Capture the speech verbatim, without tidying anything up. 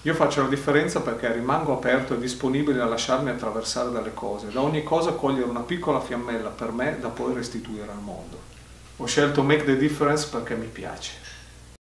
Io faccio la differenza perché rimango aperto e disponibile a lasciarmi attraversare dalle cose, da ogni cosa cogliere una piccola fiammella per me da poi restituire al mondo. Ho scelto Make the Difference perché mi piace.